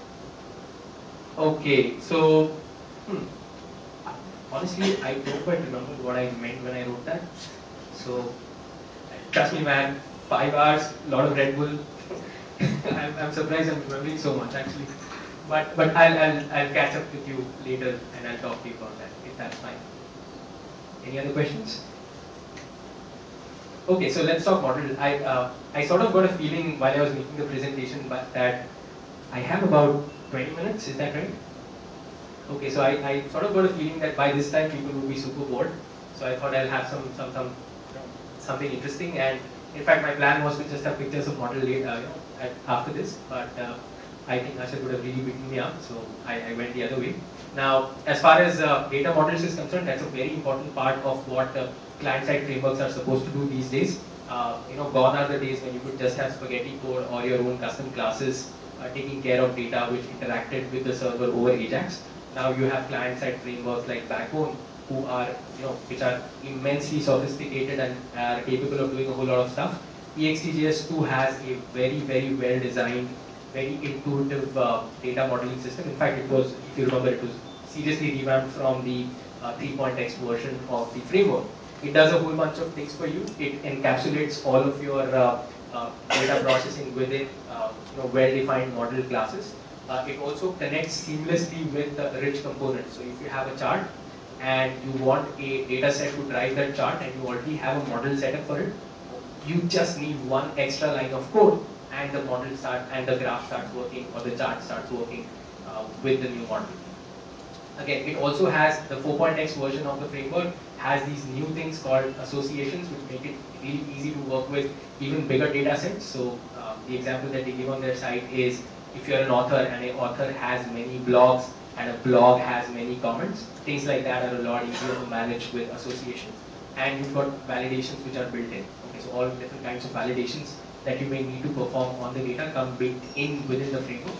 Okay, so honestly, I don't quite remember what I meant when I wrote that. So trust me, man, 5 hours, a lot of Red Bull. I'm surprised I'm remembering so much actually. But I'll catch up with you later and I'll talk to you about that if that's fine. Any other questions? Okay, so let's talk model. I sort of got a feeling while I was making the presentation that I have about 20 minutes. Is that right? Okay, so I sort of got a feeling that by this time people would be super bored. So I thought I'll have something interesting. And in fact, my plan was to just have pictures of model later, after this. But I think Asha would have really beaten me up, so I went the other way. Now, as far as data models is concerned, that's a very important part of what client-side frameworks are supposed to do these days. Gone are the days when you could just have spaghetti code or your own custom classes taking care of data which interacted with the server over Ajax. Now you have client-side frameworks like Backbone, who are, which are immensely sophisticated and are capable of doing a whole lot of stuff. EXTJS 2 has a very, very well designed, very intuitive data modeling system. In fact, it was, if you remember, it was seriously revamped from the 3.x version of the framework. It does a whole bunch of things for you. It encapsulates all of your data processing within well-defined model classes. It also connects seamlessly with rich components. So if you have a chart and you want a data set to drive that chart and you already have a model set up for it, you just need one extra line of code and the model and the graph starts working or the chart starts working with the new model. Again, it also has the 4.x version of the framework has these new things called associations, which make it really easy to work with even bigger data sets. So the example that they give on their site is if you're an author and an author has many blogs and a blog has many comments, things like that are a lot easier to manage with associations. And you've got validations which are built in. Okay, so all different kinds of validations that you may need to perform on the data come built in within the framework.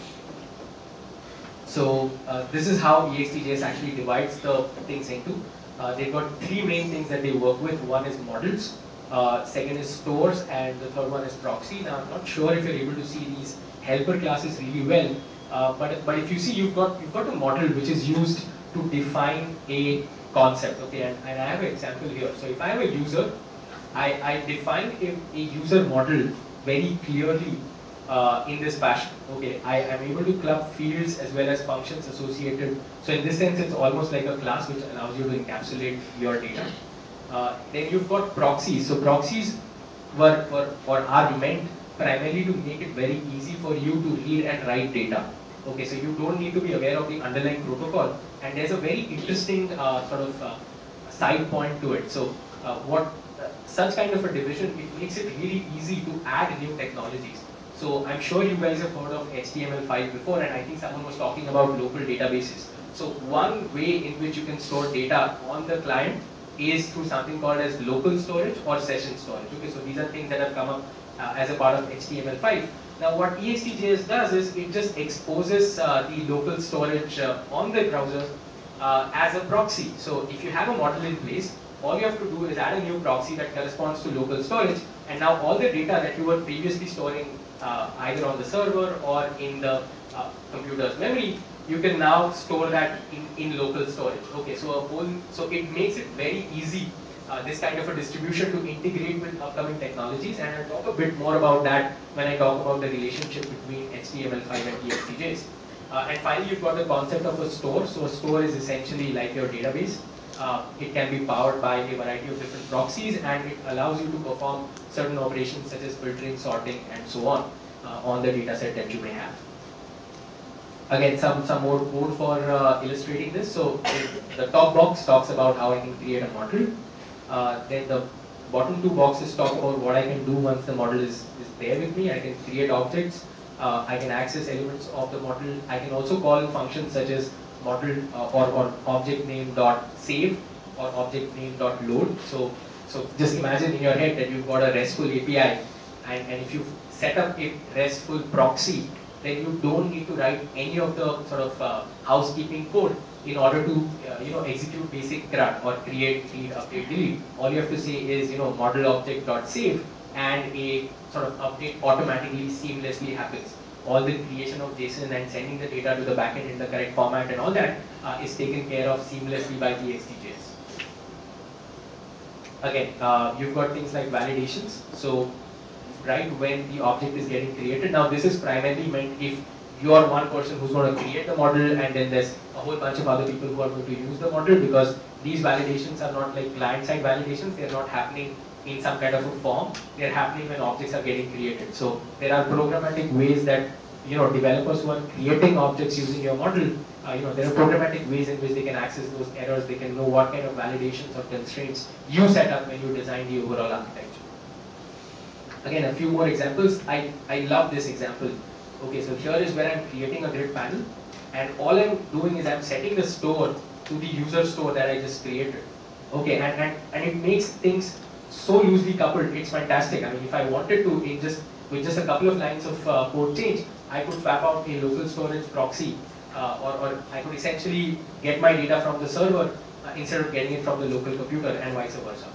So this is how EXTJS actually divides the things into. They've got three main things that they work with. One is models, second is stores, and the third one is proxy. Now I'm not sure if you're able to see these helper classes really well, but if you see, you've got a model which is used to define a concept. Okay, and I have an example here. So if I have a user, I define a user model very clearly in this fashion. Okay, I am able to club fields as well as functions associated. So in this sense, it's almost like a class which allows you to encapsulate your data. Then you've got proxies. So proxies are meant primarily to make it very easy for you to read and write data. Okay, so you don't need to be aware of the underlying protocol. And there's a very interesting side point to it. So such kind of a division, it makes it really easy to add new technologies. So I'm sure you guys have heard of HTML5 before, and I think someone was talking about local databases. So one way in which you can store data on the client is through something called as local storage or session storage. Okay, so these are things that have come up as a part of HTML5. Now what EXTJS does is it just exposes the local storage on the browser as a proxy. So if you have a model in place, all you have to do is add a new proxy that corresponds to local storage, and now all the data that you were previously storing either on the server or in the computer's memory, you can now store that in local storage. Okay, so it makes it very easy, this kind of a distribution, to integrate with upcoming technologies, and I'll talk a bit more about that when I talk about the relationship between HTML5 and EXTJS. And finally, you've got the concept of a store. So a store is essentially like your database. It can be powered by a variety of different proxies, and it allows you to perform certain operations such as filtering, sorting, and so on the data set that you may have. Again, some more code for illustrating this. So the top box talks about how I can create a model. Then the bottom two boxes talk about what I can do once the model is there with me. I can create objects. I can access elements of the model. I can also call functions such as model or object name dot save or object name dot load. So just imagine in your head that you've got a RESTful API, and if you set up a RESTful proxy, then you don't need to write any of the sort of housekeeping code in order to execute basic CRUD or create, read, update, delete. All you have to say is model object dot save, and a sort of update automatically seamlessly happens. All the creation of JSON and sending the data to the backend in the correct format and all that is taken care of seamlessly by EXTJS. Again, you've got things like validations. So right when the object is getting created, now this is primarily meant if you are one person who's going to create the model, and then there's a whole bunch of other people who are going to use the model, because these validations are not like client-side validations. They're not happening in some kind of a form. They're happening when objects are getting created. So there are programmatic ways that developers who are creating objects using your model, there are programmatic ways in which they can access those errors. They can know what kind of validations or constraints you set up when you design the overall architecture. Again, a few more examples. I love this example. Okay, so here is where I'm creating a grid panel, and all I'm doing is I'm setting the store to the user store that I just created. Okay, and it makes things so loosely coupled. It's fantastic. I mean, if I wanted to, with just a couple of lines of code change, I could swap out a local storage proxy, or I could essentially get my data from the server instead of getting it from the local computer, and vice versa.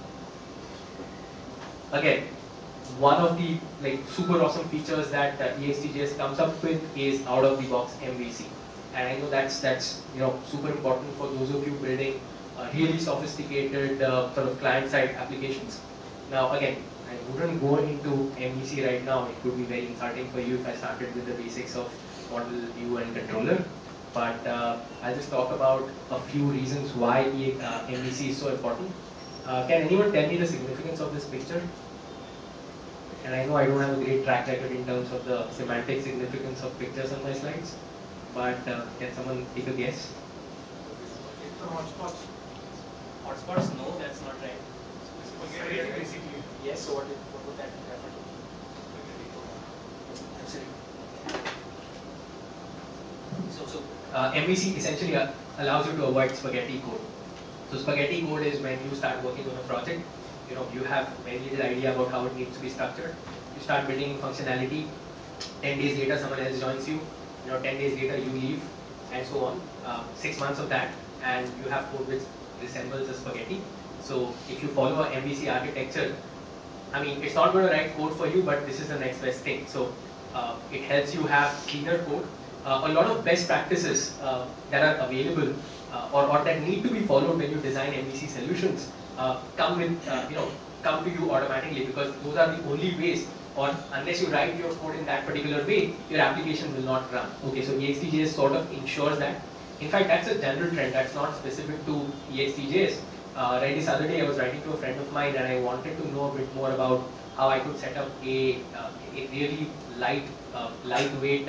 Again, one of the super awesome features that EXTJS comes up with is out of the box MVC, and I know that's super important for those of you building really sophisticated sort of client-side applications. Now again, I wouldn't go into MVC right now. It would be very insulting for you if I started with the basics of model, view, and controller. But I'll just talk about a few reasons why MVC is so important. Can anyone tell me the significance of this picture? And I know I don't have a great track record in terms of the semantic significance of pictures on my slides, but can someone take a guess? The hotspots. Hotspots? No, that's not right. Spaghetti basically. Yes, so what would that refer to? So MVC essentially allows you to avoid spaghetti code. So spaghetti code is when you start working on a project, you have very little idea about how it needs to be structured. You start building functionality. 10 days later, someone else joins you. 10 days later, you leave, and so on. 6 months of that, and you have code which resembles a spaghetti. So if you follow a MVC architecture, I mean, it's not going to write code for you, but this is the next best thing. So it helps you have cleaner code. A lot of best practices that are available or that need to be followed when you design MVC solutions come to you automatically, because those are the only ways, or unless you write your code in that particular way, your application will not run. Okay, so EXTJS sort of ensures that. In fact, that's a general trend. That's not specific to EXTJS. Right, this other day I was writing to a friend of mine, and I wanted to know a bit more about how I could set up a really lightweight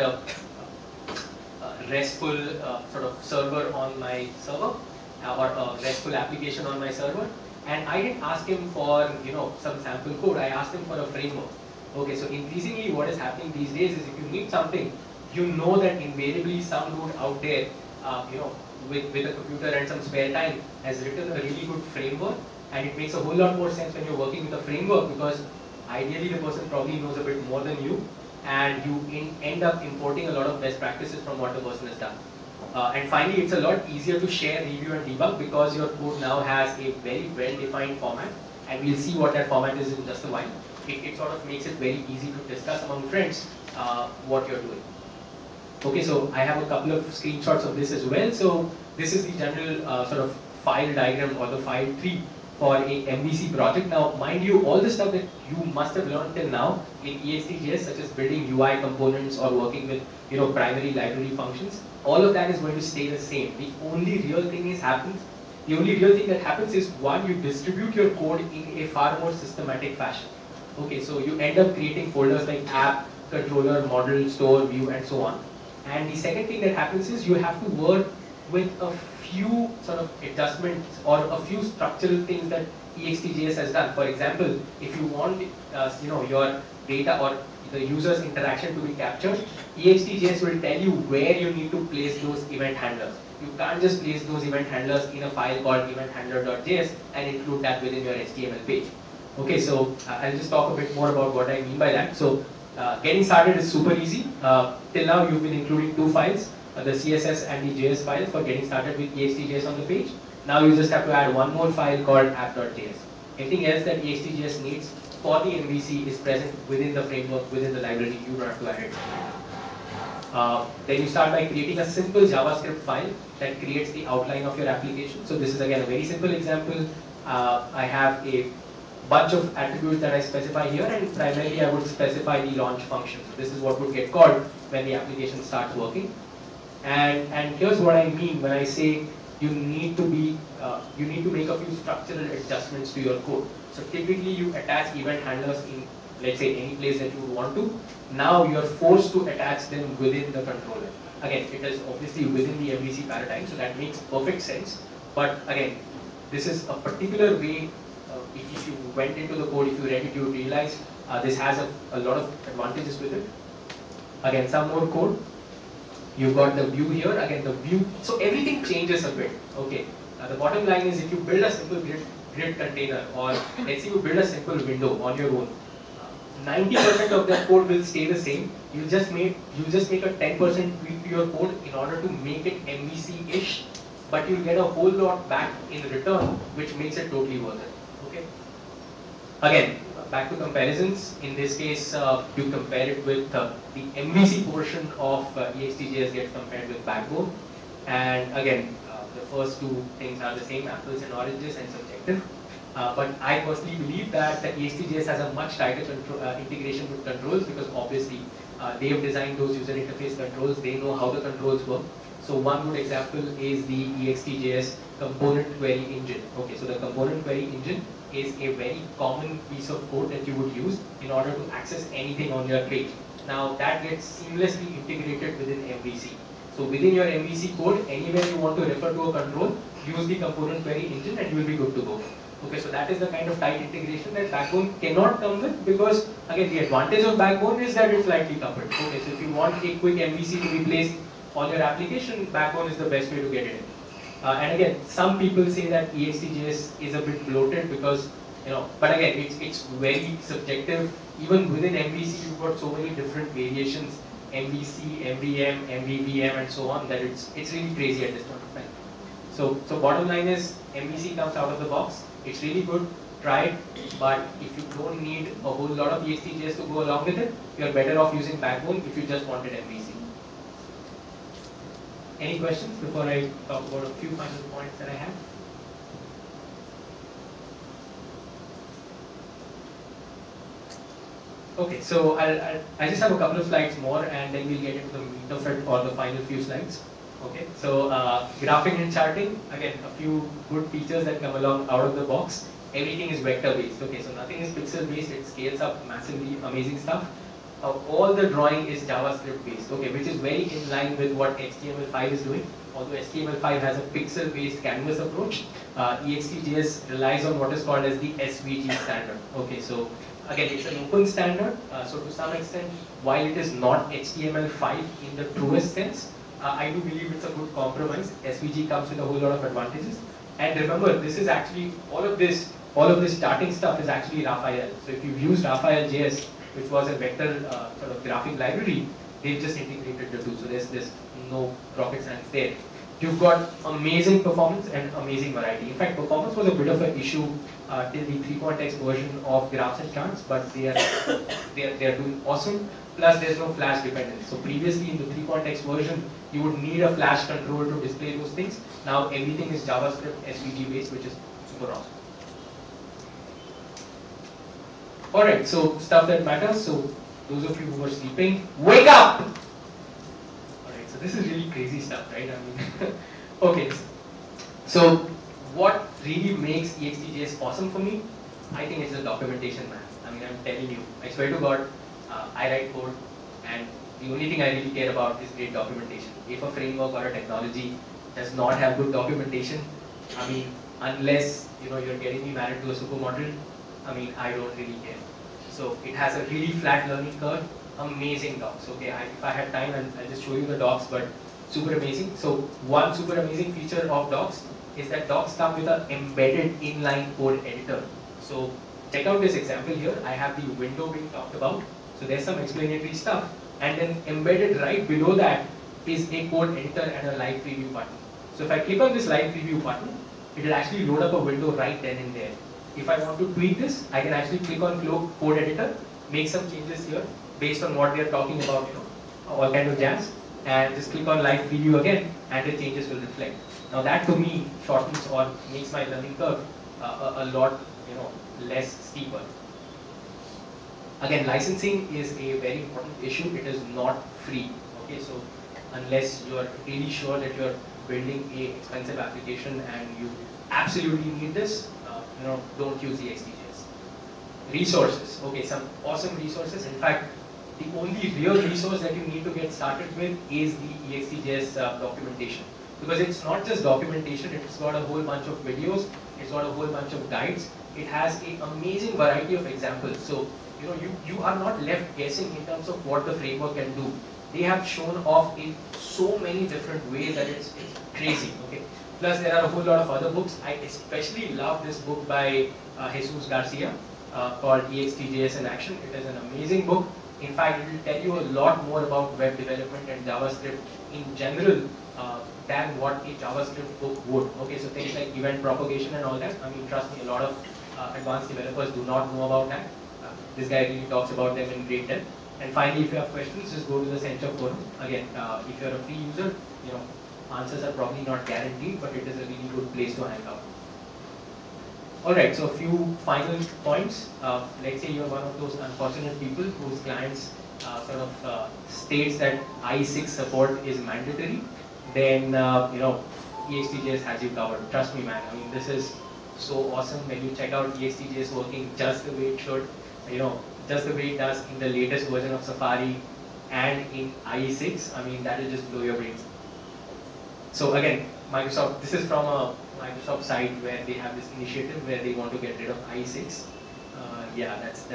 RESTful sort of server on my server, or a RESTful application on my server. And I didn't ask him for some sample code. I asked him for a framework. Okay, so increasingly what is happening these days is if you need something, you know that invariably some dude out there, with a computer and some spare time, has written a really good framework, And it makes a whole lot more sense when you're working with a framework, because ideally the person probably knows a bit more than you, and you end up importing a lot of best practices from what the person has done. And finally, it's a lot easier to share, review, and debug because your code now has a very well-defined format, and we'll see what that format is in just a while. It sort of makes it very easy to discuss among friends what you're doing. Okay, so I have a couple of screenshots of this as well. So this is the general sort of file diagram or the file tree for a MVC project. Now, mind you, all the stuff that you must have learned till now in EXTJS, such as building UI components or working with primary library functions, all of that is going to stay the same. The only real thing that happens is, one, you distribute your code in a far more systematic fashion. Okay, so you end up creating folders like app, controller, model, store, view, and so on. And the second thing that happens is you have to work with a few sort of adjustments or a few structural things that EXTJS has done. For example, if you want your data or the user's interaction to be captured, EXTJS will tell you where you need to place those event handlers. You can't just place those event handlers in a file called eventhandler.js and include that within your HTML page. Okay, so I'll just talk a bit more about what I mean by that. So getting started is super easy. Till now, you've been including two files, the CSS and the JS file for getting started with EXTJS on the page. Now you just have to add one more file called app.js. Anything else that EXTJS needs for the MVC is present within the framework, within the library. You don't have to add it. Then you start by creating a simple JavaScript file that creates the outline of your application. So this is again a very simple example. I have a bunch of attributes that I specify here, and primarily I would specify the launch function. So this is what would get called when the application starts working. And here's what I mean when I say you need to make a few structural adjustments to your code. So typically you attach event handlers in, let's say, any place that you would want to. Now you're forced to attach them within the controller. Again, it is obviously within the MVC paradigm, so that makes perfect sense. But again, this is a particular way. If you went into the code, if you read it, you would realize this has a lot of advantages with it. Again, some more code. You've got the view here. Again, the view. So everything changes a bit. Okay. The bottom line is, if you build a simple grid container, or let's say you build a simple window on your own, 90% of that code will stay the same. You just make a 10% tweak to your code in order to make it MVC-ish, but you'll get a whole lot back in return, which makes it totally worth it. Okay. Again, back to comparisons. In this case, you compare it with the MVC portion of EXTJS gets compared with Backbone, and again, the first two things are the same, apples and oranges, and subjective. But I personally believe that the EXTJS has a much tighter integration with controls, because obviously they have designed those user interface controls. They know how the controls work. So one good example is the EXTJS component query engine. Okay, so the component query engine is a very common piece of code that you would use in order to access anything on your page. Now that gets seamlessly integrated within MVC. So within your MVC code, anywhere you want to refer to a control, use the component query engine and you will be good to go. Okay, so that is the kind of tight integration that Backbone cannot come with, because again, the advantage of Backbone is that it's lightly coupled. Okay, so if you want a quick MVC to be placed on your application, Backbone is the best way to get it in. And again, some people say that EXTJS is a bit bloated because, but again, it's very subjective. Even within MVC, you've got so many different variations, MVC, MVM, MVVM, and so on, that it's really crazy at this point of time. So bottom line is, MVC comes out of the box. It's really good, try it, but if you don't need a whole lot of EXTJS to go along with it, you're better off using Backbone if you just wanted MVC. Any questions before I talk about a few final points that I have? Okay, so I just have a couple of slides more, and then we'll get into the meat of it, or the final few slides. Okay, so graphing and charting, again, a few good features that come along out of the box. Everything is vector based. Okay, so nothing is pixel based. It scales up massively, amazing stuff. All the drawing is JavaScript based, okay, which is very in line with what HTML5 is doing. Although HTML5 has a pixel based canvas approach, EXTJS relies on what is called as the SVG standard. Okay, so again, it's an open standard, so to some extent, while it is not HTML5 in the truest sense, I do believe it's a good compromise. SVG comes with a whole lot of advantages. And remember, this is actually all of this starting stuff is actually Raphael. So if you've used Raphael JS, which was a vector sort of graphic library, they've just integrated the two. So there's no rocket science there. You've got amazing performance and amazing variety. In fact, performance was a bit of an issue till the 3.x version of graphs and charts, but they are doing awesome. Plus, there's no flash dependence. So previously in the 3.x version, you would need a flash control to display those things. Now everything is JavaScript SVG based, which is super awesome. Alright, so stuff that matters. So those of you who are sleeping, wake up! Alright, so this is really crazy stuff, right? I mean, okay. So what really makes EXTJS awesome for me? I think it's the documentation, man. I mean, I'm telling you, I swear to God, I write code, and the only thing I really care about is great documentation. If a framework or a technology does not have good documentation, I mean, unless you're getting me married to a supermodel, I mean, I don't really care. So it has a really flat learning curve, amazing docs. Okay, if I had time, I'll just show you the docs, but super amazing. So one super amazing feature of docs is that docs come with an embedded inline code editor. So check out this example here. I have the window being talked about. So there's some explanatory stuff, and then embedded right below that is a code editor and a live preview button. So if I click on this live preview button, it will actually load up a window right then and there. If I want to tweak this, I can actually click on code editor, make some changes here based on what they're talking about, all kind of jazz, and just click on live preview again, and the changes will reflect. Now that to me shortens or makes my learning curve a lot, less steeper. Again, licensing is a very important issue. It is not free. Okay, so unless you're really sure that you're building a expensive application and you absolutely need this, don't use the EXTJS. Resources. Okay, some awesome resources. In fact, the only real resource that you need to get started with is the EXTJS documentation. Because it's not just documentation, it's got a whole bunch of videos, it's got a whole bunch of guides, it has an amazing variety of examples. So, you are not left guessing in terms of what the framework can do. They have shown off in so many different ways that it's crazy. Okay. Plus, there are a whole lot of other books. I especially love this book by Jesus Garcia called EXTJS in Action. It is an amazing book. In fact, it will tell you a lot more about web development and JavaScript in general than what a JavaScript book would. Okay, so things like event propagation and all that. I mean, trust me, a lot of advanced developers do not know about that. This guy really talks about them in great depth. And finally, if you have questions, just go to the Center forum. Again, if you're a free user, answers are probably not guaranteed, but it is a really good place to hang out. Alright, so a few final points. Let's say you're one of those unfortunate people whose clients states that IE6 support is mandatory, then EXTJS has you covered. Trust me, man. I mean, this is so awesome when you check out EXTJS working just the way it should, just the way it does in the latest version of Safari and in IE6. I mean, that will just blow your brains. So again, Microsoft, this is from a Microsoft site where they have this initiative where they want to get rid of IE6. Yeah, that's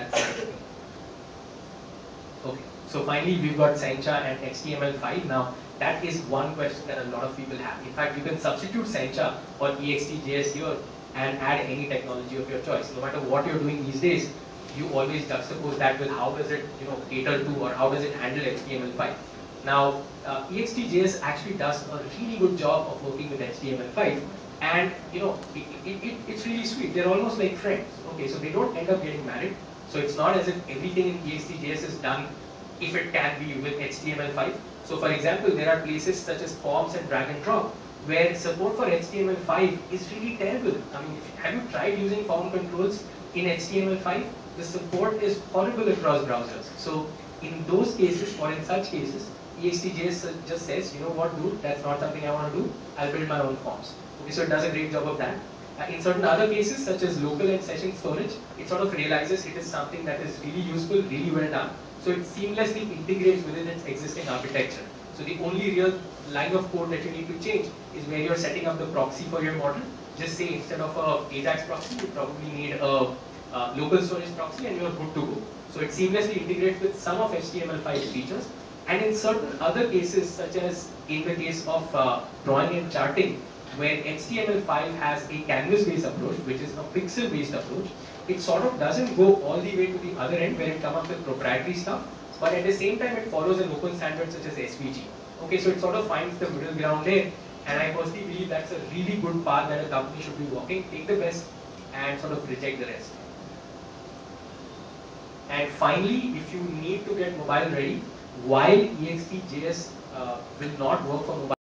okay. So finally, we've got Sencha and HTML5. Now, that is one question that a lot of people have. In fact, you can substitute Sencha or EXTJS here and add any technology of your choice. No matter what you're doing these days, you always juxtapose that with how does it, cater to, or how does it handle HTML5. Now, EXTJS actually does a really good job of working with HTML5, and it's really sweet. They're almost like friends. Okay, so they don't end up getting married. So it's not as if everything in EXTJS is done if it can be with HTML5. So for example, there are places such as forms and drag and drop where support for HTML5 is really terrible. I mean, have you tried using form controls in HTML5? The support is horrible across browsers. So in those cases, or in such cases, EXTJS just says, you know what, dude, that's not something I want to do. I'll build my own forms. Okay, so it does a great job of that. In certain other cases, such as local and session storage, it sort of realizes it is something that is really useful, really well done. So it seamlessly integrates within its existing architecture. So the only real line of code that you need to change is where you're setting up the proxy for your model. Just say instead of a AJAX proxy, you probably need a local storage proxy and you're good to go. So it seamlessly integrates with some of HTML5 features. And in certain other cases, such as in the case of drawing and charting, where HTML5 has a canvas-based approach, which is a pixel-based approach. It sort of doesn't go all the way to the other end where it comes up with proprietary stuff, but at the same time it follows an open standard such as SVG. Okay, so it sort of finds the middle ground there, and I personally believe that's a really good path that a company should be walking. Take the best and sort of reject the rest. And finally, if you need to get mobile ready, while EXT.js will not work for mobile,